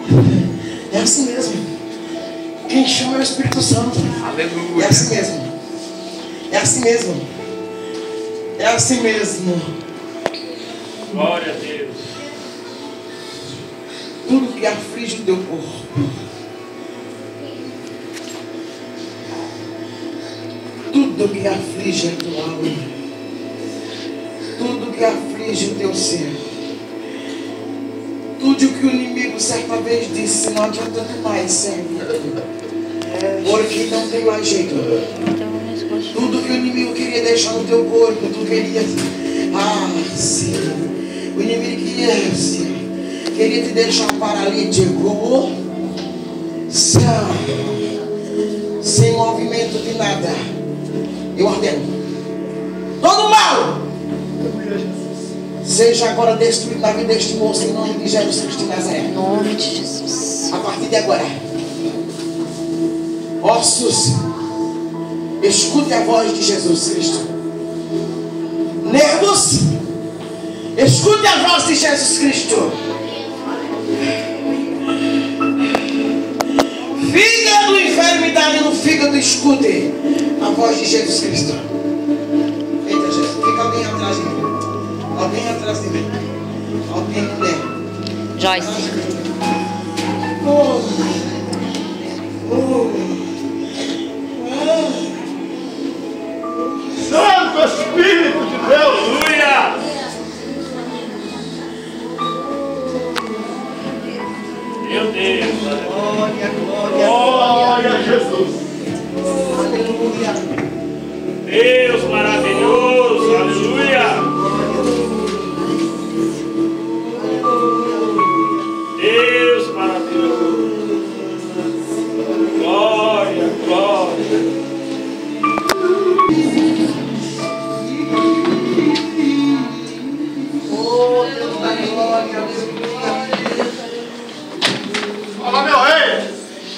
É assim mesmo. Quem chama é o Espírito Santo. Aleluia. É assim mesmo. É assim mesmo. É assim mesmo. Glória a Deus. Tudo que aflige o teu corpo, tudo que aflige a tua alma, tudo que aflige o teu ser, tudo que o inimigo certa vez disse: não adianta mais servir, porque não tem mais jeito. Tudo que o inimigo queria deixar no teu corpo, tu queria. Sim. O inimigo queria te deixar paralítico, sem movimento de nada. Eu ordeno: todo mal seja agora destruído na vida deste moço, em nome de Jesus Cristo de Nazaré. Em nome de Jesus. A partir de agora, ossos, escute a voz de Jesus Cristo. Nervos, escute a voz de Jesus Cristo. Fígado, enfermidade no fígado, escute a voz de Jesus Cristo. Eita, Jesus, fica alguém atrás de mim. Alguém atrás de mim. Alguém, mulher. Joyce. Santo Espírito de Deus. Aleluia. Meu Deus. Glória, Glória a Jesus. aleluia. Deus maravilhoso. Aleluia. Deus maravilhoso. Glória, glória. Oh, Deus da glória, aleluia. Fala, meu rei.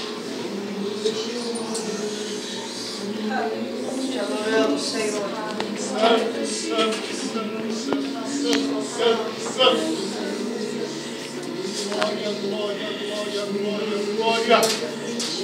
Te adoramos, Senhor. Santo, santo, santo, santo, santo, santo. Glória, glória, glória, glória, glória.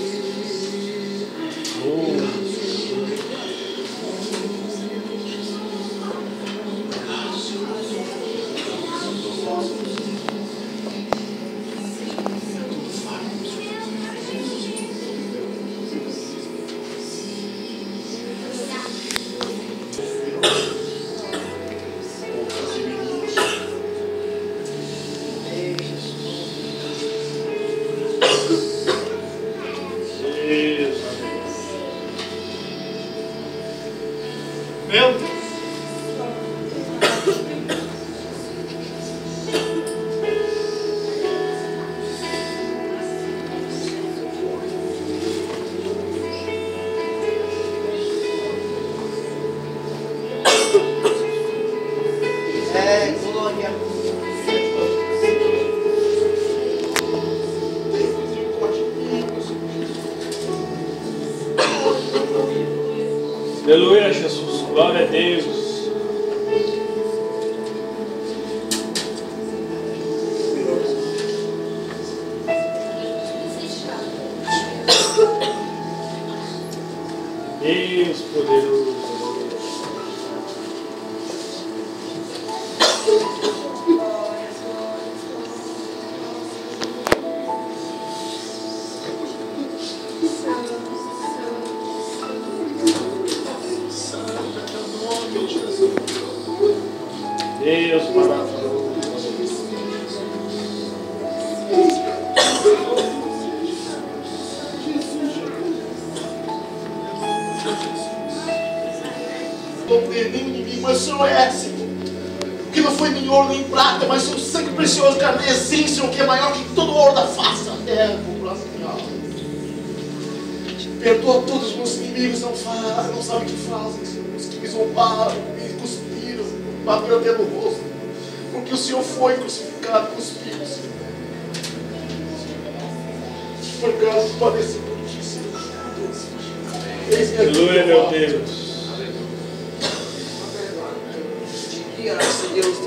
Meu Deus. Glória. Aleluia, Jesus. Glória a Deus. Deus poderoso. Deus maravilhoso. Não tem nenhum inimigo, mas o Senhor é, Senhor. Que não foi nem ouro nem prata, mas o sangue precioso carmesim, Senhor, que é maior que todo o ouro da face da terra, população. Perdoa todos os meus inimigos, não sabem o que fazem, Senhor. Os que me zombaram, me cuspiram, bateram até no rosto. Porque o Senhor foi crucificado, cuspido, Senhor. Por causa do padecimento por ti, Senhor. Eis-me aqui, Aleluia, meu Deus. Graças a Deus.